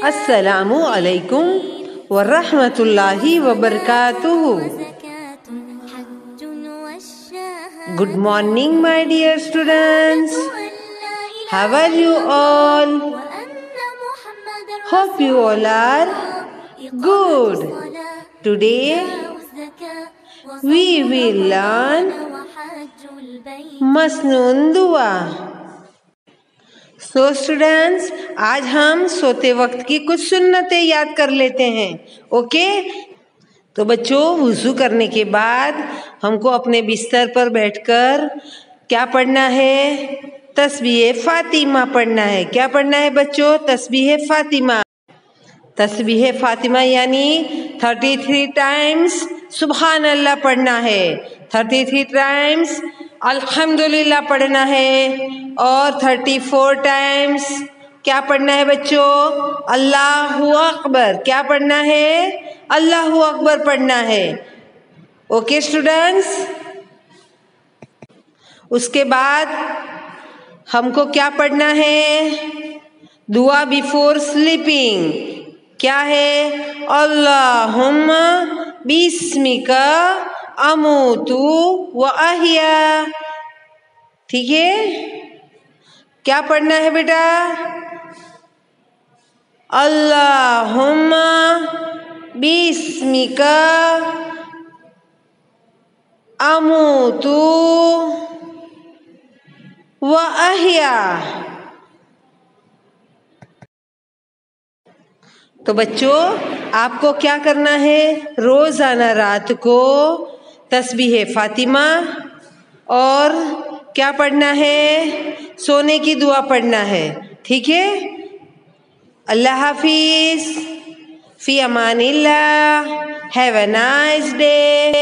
अस्सलामु अलैकुम वरहमतुल्लाहि वबरकातुहू। Good morning, my dear students. How are you all? Hope you all are good. Today we will learn मसनून दुआ। Students, आज हम सोते वक्त की कुछ सुन्नतें याद कर लेते हैं। ओके, तो बच्चों, वुज़ू करने के बाद हमको अपने बिस्तर पर बैठकर क्या पढ़ना है? तस्बीह फातिमा पढ़ना है। क्या पढ़ना है बच्चों? तस्बीह फातिमा। तस्बीह फातिमा यानी 33 टाइम्स सुभान अल्लाह पढ़ना है, 33 टाइम्स अल्हम्दुलिल्लाह पढ़ना है और 34 टाइम्स क्या पढ़ना है बच्चों? अल्लाहु अकबर। क्या पढ़ना है? अल्लाहु अकबर पढ़ना है। ओके स्टूडेंट्स, उसके बाद हमको क्या पढ़ना है? दुआ बिफोर स्लीपिंग। क्या है? अल्लाहुम्मा बिस्मिका अमूतु व अहिया। ठीक है, क्या पढ़ना है बेटा? अल्लाहुम्मा बिस्मिका अमूतु व अहिया। तो बच्चों, आपको क्या करना है? रोजाना रात को तस्बीह फातिमा और क्या पढ़ना है? सोने की दुआ पढ़ना है। ठीक है, अल्लाह हाफिज, फी अमानिल्लाह, हैव अ नाइस डे।